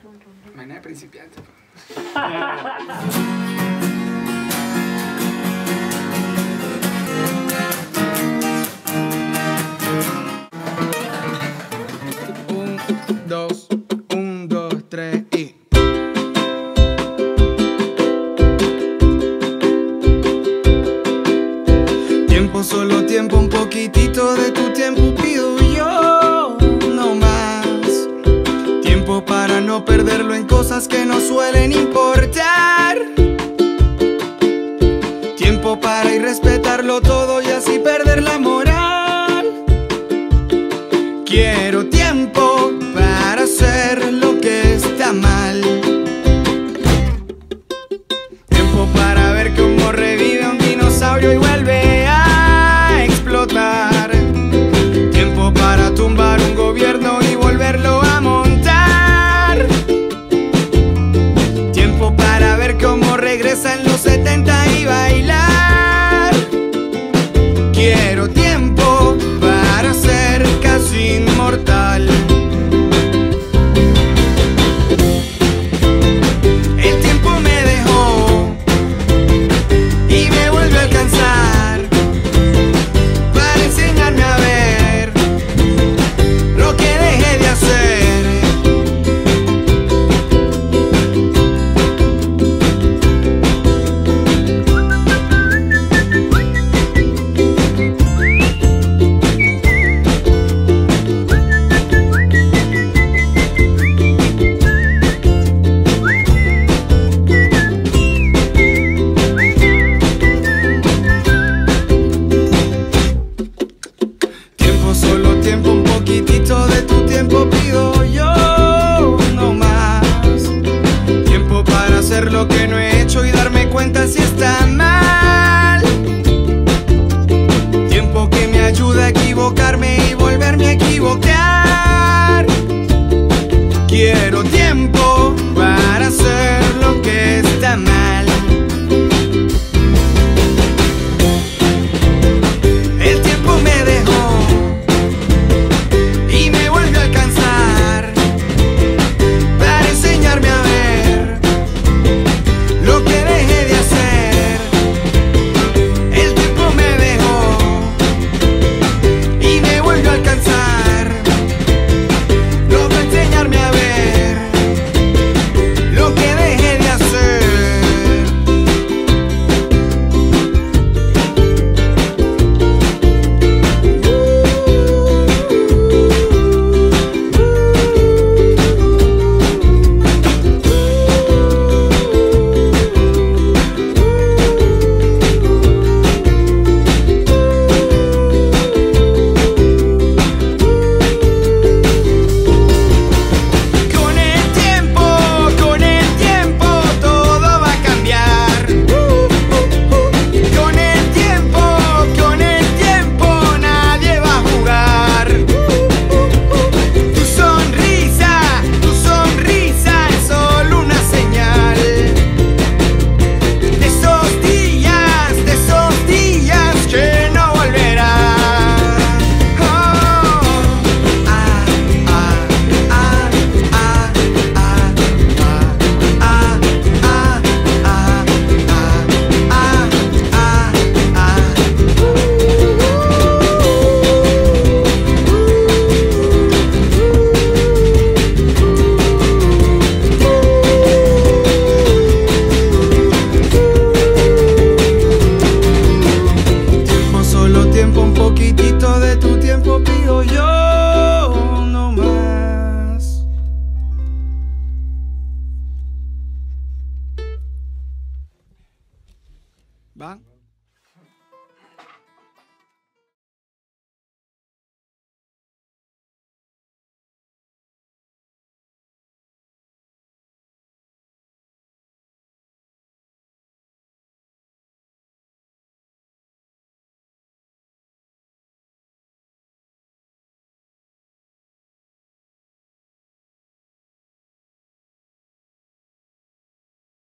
Manera de principiante. Un, dos, tres y... Tiempo, solo tiempo, un poquitito de tu tiempo pido yo, no más. Tiempo para no perderlo en cosas que no suelen importar. Tiempo para ir respetarlo todo y así perder la moral. Quiero tiempo para hacer lo que está mal. Tiempo para ver cómo revive un dinosaurio y vuelve a explotar. Tiempo para tumbar un gobierno y volverlo a montar. Tiempo para ver cómo regresa en los 70 y bailar. Quiero tiempo para ser casi inmortal. El tiempo me dejó y me vuelve a alcanzar para enseñarme a ver lo que dejé de hacer. Solo tiempo, un poquitito de tu tiempo pido yo, no más. Tiempo para hacer lo que no he hecho y darme cuenta si está mal. Tiempo que me ayuda a equivocarme y volverme a equivocar. Quiero